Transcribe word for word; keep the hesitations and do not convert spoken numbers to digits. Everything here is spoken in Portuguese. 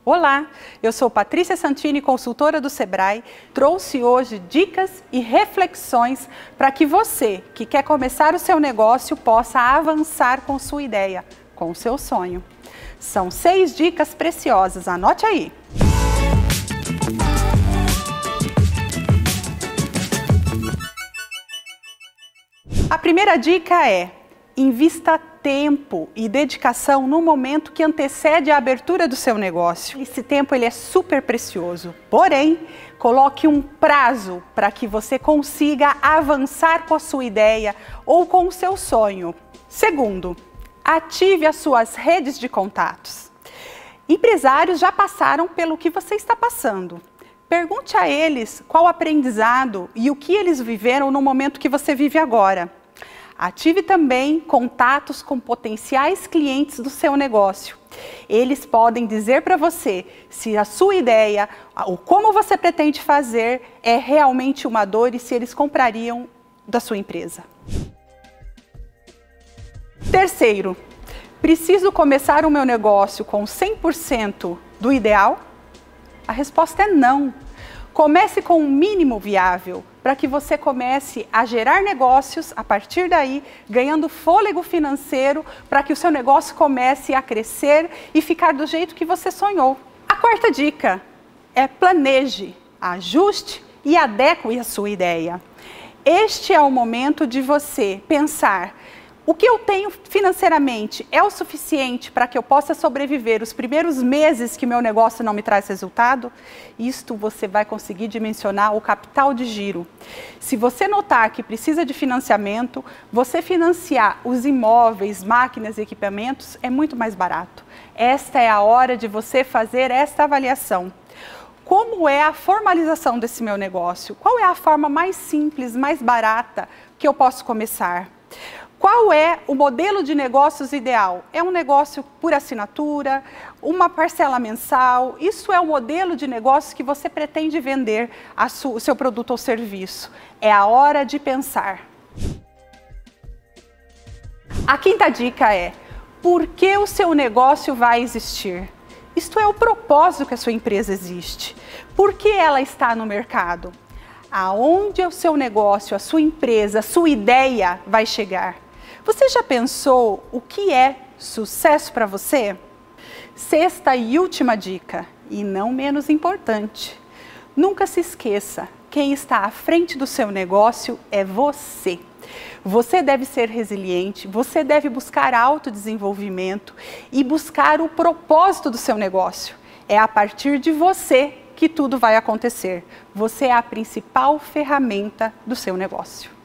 Olá, eu sou Patrícia Santini, consultora do Sebrae. Trouxe hoje dicas e reflexões para que você, que quer começar o seu negócio, possa avançar com sua ideia, com o seu sonho. São seis dicas preciosas, anote aí! A primeira dica é: invista tempo e dedicação no momento que antecede a abertura do seu negócio. Esse tempo ele é super precioso, porém, coloque um prazo para que você consiga avançar com a sua ideia ou com o seu sonho. Segundo, ative as suas redes de contatos. Empresários já passaram pelo que você está passando. Pergunte a eles qual o aprendizado e o que eles viveram no momento que você vive agora. Ative também contatos com potenciais clientes do seu negócio. Eles podem dizer para você se a sua ideia, ou como você pretende fazer, é realmente uma dor e se eles comprariam da sua empresa. Terceiro, preciso começar o meu negócio com cem por cento do ideal? A resposta é não. Comece com o mínimo viável, para que você comece a gerar negócios, a partir daí, ganhando fôlego financeiro, para que o seu negócio comece a crescer e ficar do jeito que você sonhou. A quarta dica é: planeje, ajuste e adeque a sua ideia. Este é o momento de você pensar: o que eu tenho financeiramente é o suficiente para que eu possa sobreviver os primeiros meses que meu negócio não me traz resultado? Isto você vai conseguir dimensionar o capital de giro. Se você notar que precisa de financiamento, você financiar os imóveis, máquinas e equipamentos é muito mais barato. Esta é a hora de você fazer esta avaliação. Como é a formalização desse meu negócio? Qual é a forma mais simples, mais barata que eu posso começar? Qual é o modelo de negócios ideal? É um negócio por assinatura, uma parcela mensal? Isso é o modelo de negócio que você pretende vender a o seu produto ou serviço. É a hora de pensar. A quinta dica é: por que o seu negócio vai existir? Isto é o propósito que a sua empresa existe. Por que ela está no mercado? Aonde o seu negócio, a sua empresa, a sua ideia vai chegar? Você já pensou o que é sucesso para você? Sexta e última dica, e não menos importante: nunca se esqueça, quem está à frente do seu negócio é você. Você deve ser resiliente, você deve buscar autodesenvolvimento e buscar o propósito do seu negócio. É a partir de você que tudo vai acontecer. Você é a principal ferramenta do seu negócio.